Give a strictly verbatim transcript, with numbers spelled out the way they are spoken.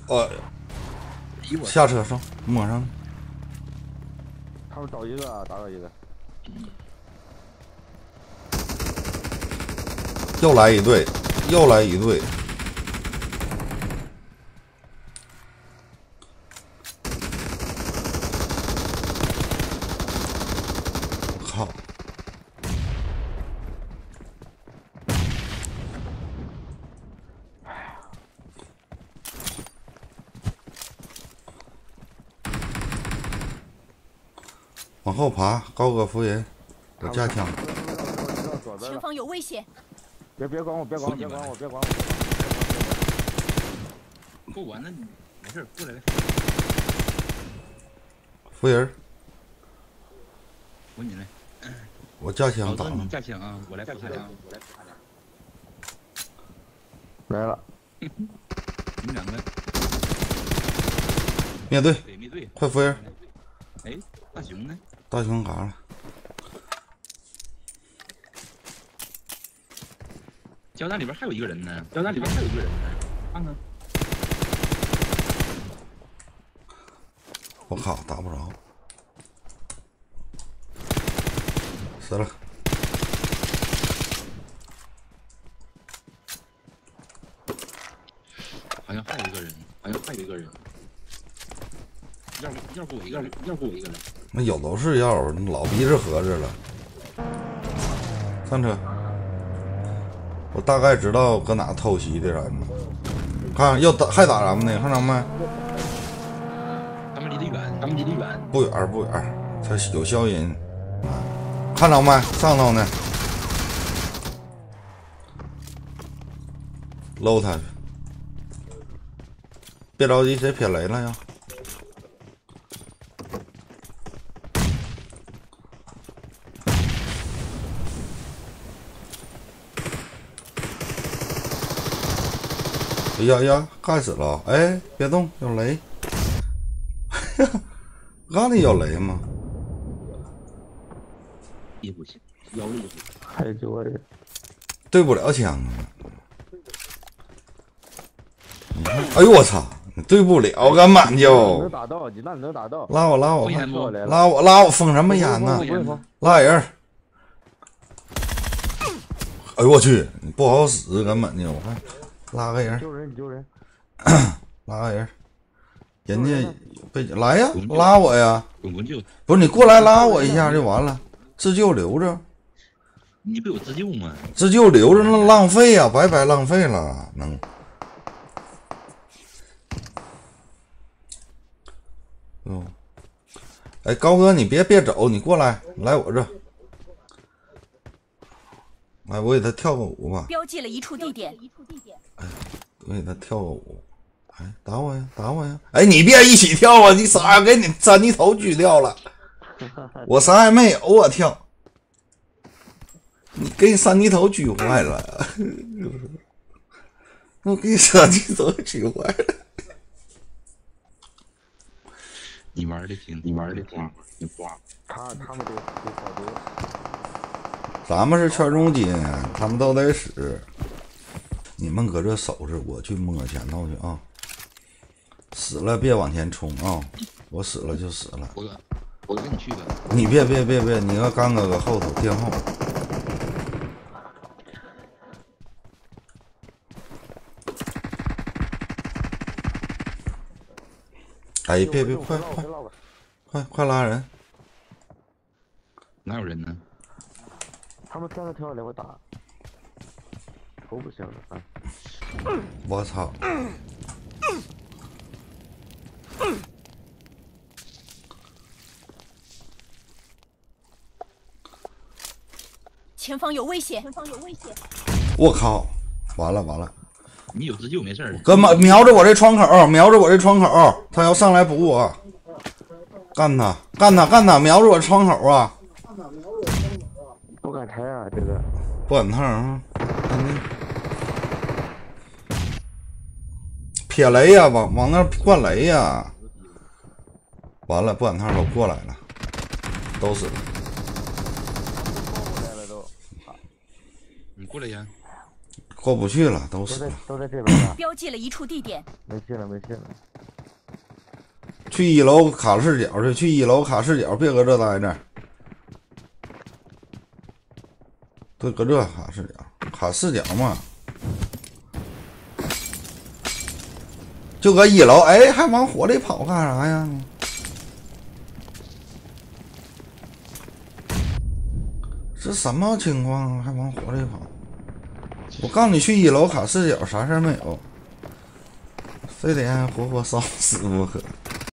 呃，下车上摸上。 他们找一个啊，打倒一个。 又来一队，又来一队。靠！往后爬，高哥扶人，我架枪。 前方有危险！ 别别管我，别管我，别管我，别管我。 过完了，没事，过来。 扶人。 扶你来。 我架枪打了。 架枪啊！我来扶他俩，我来扶他俩。 来了。 你们两个。 灭队。 对，灭队。 快扶人。 哎，大熊呢？ 大熊嘎了。 胶弹里边还有一个人呢，胶弹里边还有一个人呢，看看。 我靠，打不着，死了。 好像还有一个人，好像还有一个人。要不要不我一个人，要不我一个人。 那有都是药，老逼着合着了。上车。我大概知道搁哪偷袭的咱们，看要打还打咱们呢，看着没？ 他们离得远，他们离得远， 不远不远，他有消音，看着没？上头呢，搂他去，别着急，谁撇雷了呀？哎呀呀，害死了！哎，别动，有雷！刚才有雷吗？ 也不行，腰力不行， 还有九个人， 对不了枪啊！哎呦我操，对不了，根本就能打到，你那能打到。 拉我拉我拉拉我拉我，封什么烟呢？拉人！哎呦我去，不好使，根本就我看。拉个人， 救人，你救人， 拉个人，人家被来呀，拉我呀！不是你过来拉我一下就完了，自救留着。 你不有自救吗？ 自救留着那浪费呀，白白浪费了，能。嗯，哎，高哥你别别走，你过来，来我这。哎，我给他跳个舞吧。 标记了一处地点。 哎，我给他跳个舞。哎，打我呀，打我呀！哎，你别一起跳啊！你啥呀？给你三级头狙掉了，我啥也没有，我跳。你给你三级头狙坏了，我给你三级头狙坏了。 你玩的挺，你玩的挺，你花。 他他们都都好多。 咱们是圈中金，他们都得使。你们搁这守着，我去摸前头去啊！死了别往前冲啊！我死了就死了。 我哥，我跟你去吧。 你别别别别，你和刚哥搁后头垫后。哎，别别，快快快快拉人！ 哪有人呢？ 他们跳着跳着我打，头不行了啊！ 我操！ 前方有危险！前方有危险！ 我靠！完了完了！ 你有自救没事儿。 哥们瞄着我这窗口，瞄着我这窗口，他要上来补我，干他干他干他！瞄着我窗口啊！ 不敢抬啊，这个不敢烫啊！撇雷呀、啊，往往那灌雷呀、啊！完了，不敢烫都过来了，都死了。 你过来呀！ 过不去了，都都在死了。 都在这边呢。 标记了一处地点。 没戏了，没戏了。 去一楼卡视角去，去一楼卡视角，别搁这待着。对，搁这卡视角，卡视角嘛。就搁一楼，哎，还往火里跑干啥呀？这什么情况啊？还往火里跑？我告诉你，去一楼卡视角，啥事儿没有，非得让人活活烧死不可。